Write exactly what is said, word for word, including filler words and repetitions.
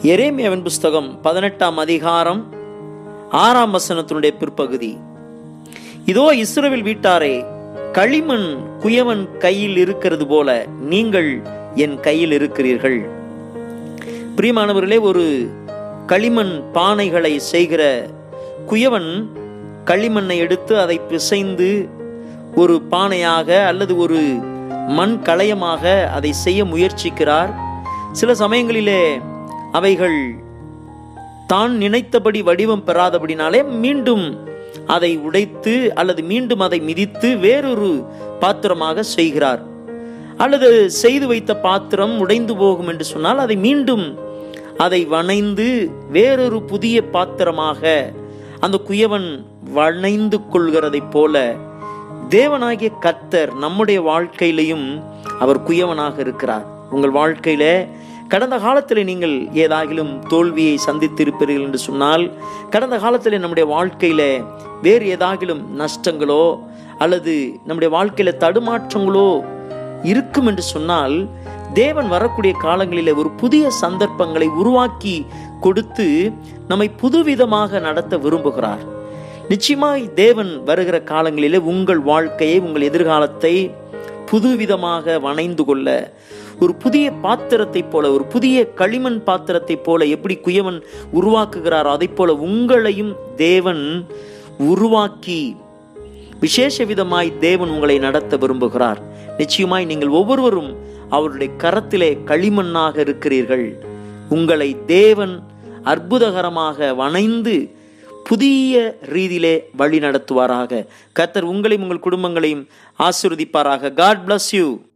எரேமியாவின் புஸ்தகம் பதினெட்டாம் அதிகாரம் ஆறாம் வசனத்தினுடைய பிற்பகுதி. இதோ இஸ்ரவேல் வீட்டாரே, களிமண் குயவன் கையில் இருக்கிறது போல நீங்கள் என் கையில் இருக்கிறீர்கள். பிரியமானவர்களே, ஒரு களிமண் பானைகளை செய்கிற குயவன் களிமண்ணை எடுத்து அதை பிசைந்து ஒரு பானையாக அல்லது ஒரு மண் கலயமாக அதை செய்ய முயற்சிக்கிறார். சில சமயங்களிலே அவைகள் தான் நினைத்தபடி வடிவம் பெறாதபடினாலே மீண்டும் அதை உடைத்து அல்லது மீண்டும் அதை மிதித்து வேறொரு பாத்திரமாக செய்கிறார். அல்லது செய்து வைத்த பாத்திரம் உடைந்து போகும் என்று சொன்னால் அதை மீண்டும் அதை வணைந்து வேறொரு புதிய பாத்திரமாக அந்த குயவன் வணைந்து கொள்கிறதை போல தேவனாகிய கர்த்தர் நம்முடைய வாழ்க்கையிலையும் அவர் குயவனாக இருக்கிறார். உங்கள் வாழ்க்கையில கடந்த காலத்தில் நீங்கள் ஏதாகிலும் தோல்வியை சந்தித்திருப்பீர்கள் என்று சொன்னால், கடந்த காலத்தில் நம்முடைய வாழ்க்கையில வேறு ஏதாகிலும் நஷ்டங்களோ அல்லது நம்முடைய வாழ்க்கையில தடுமாற்றங்களோ இருக்கும் என்று சொன்னால், தேவன் வரக்கூடிய காலங்களில் ஒரு புதிய சந்தர்ப்பங்களை உருவாக்கி கொடுத்து நம்மை புதுவிதமாக நடத்த விரும்புகிறார். நிச்சயமாய் தேவன் வருகிற காலங்களிலே உங்கள் வாழ்க்கையை, உங்கள் எதிர்காலத்தை புதுவிதமாக வணைந்து கொள்ள, ஒரு புதிய பாத்திரத்தை போல, ஒரு புதிய களிமண் பாத்திரத்தை போல எப்படி குயவன் உருவாக்குகிறாரோ அதை போல உங்களையும் தேவன் உருவாக்கி விசேஷ விதமாய் தேவன் உங்களை நடத்த விரும்புகிறார். நிச்சயமாய் நீங்கள் ஒவ்வொருவரும் அவருடைய கரத்திலே களிமண்ணாக இருக்கிறீர்கள். உங்களை தேவன் அற்புதகரமாக வணைந்து புதிய ரீதியிலே வழி நடத்துவாராக. கர்த்தர் உங்களையும் உங்கள் குடும்பங்களையும் ஆசீர்வதிப்பாராக. God bless you.